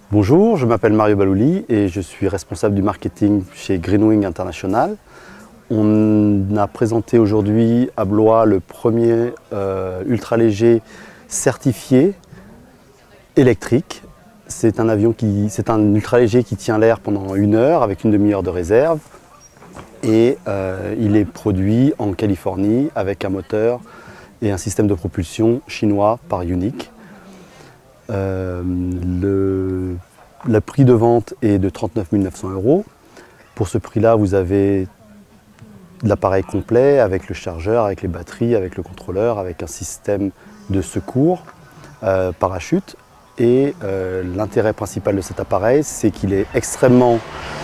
Bonjour, je m'appelle Mario Balouli et je suis responsable du marketing chez Greenwing International. On a présenté aujourd'hui à Blois le premier ultra-léger certifié électrique. C'est un ultra-léger qui tient l'air pendant 1 heure avec une demi-heure de réserve. Et il est produit en Californie avec un moteur et un système de propulsion chinois par Unique. Le prix de vente est de 39 900 €. Pour ce prix-là, vous avez l'appareil complet avec le chargeur, avec les batteries, avec le contrôleur, avec un système de secours, parachute. Et l'intérêt principal de cet appareil, c'est qu'il est extrêmement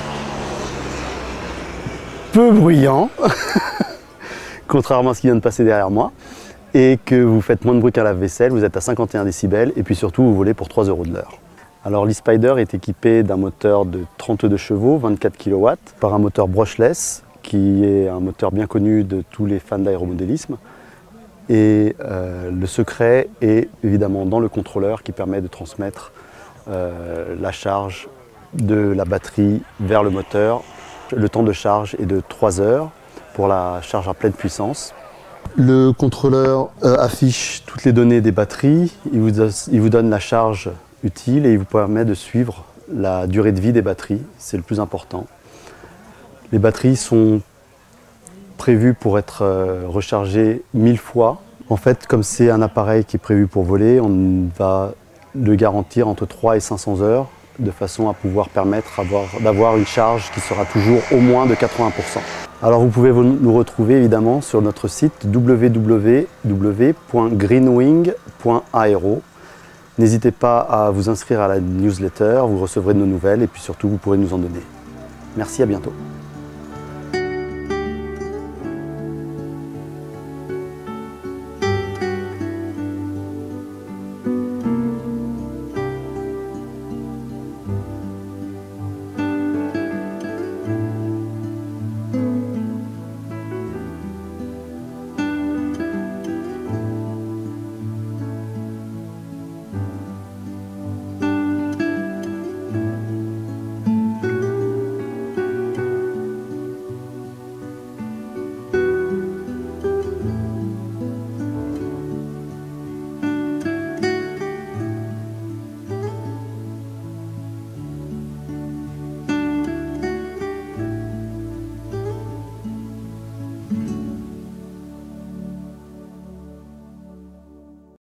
peu bruyant, contrairement à ce qui vient de passer derrière moi, et que vous faites moins de bruit qu'un lave-vaisselle, vous êtes à 51 décibels, et puis surtout vous volez pour 3 € de l'heure. Alors l'e-Spider est équipé d'un moteur de 32 chevaux, 24 kW, par un moteur brushless, qui est un moteur bien connu de tous les fans d'aéromodélisme. Et le secret est évidemment dans le contrôleur qui permet de transmettre la charge de la batterie vers le moteur. Le temps de charge est de 3 heures pour la charge à pleine puissance. Le contrôleur affiche toutes les données des batteries, il vous donne la charge utile et il vous permet de suivre la durée de vie des batteries, c'est le plus important. Les batteries sont prévues pour être rechargées 1000 fois. En fait, comme c'est un appareil qui est prévu pour voler, on va le garantir entre 3 et 500 heures de façon à pouvoir permettre d'avoir une charge qui sera toujours au moins de 80%. Alors vous pouvez nous retrouver évidemment sur notre site www.greenwing.aero. N'hésitez pas à vous inscrire à la newsletter, vous recevrez de nos nouvelles et puis surtout vous pourrez nous en donner. Merci, à bientôt.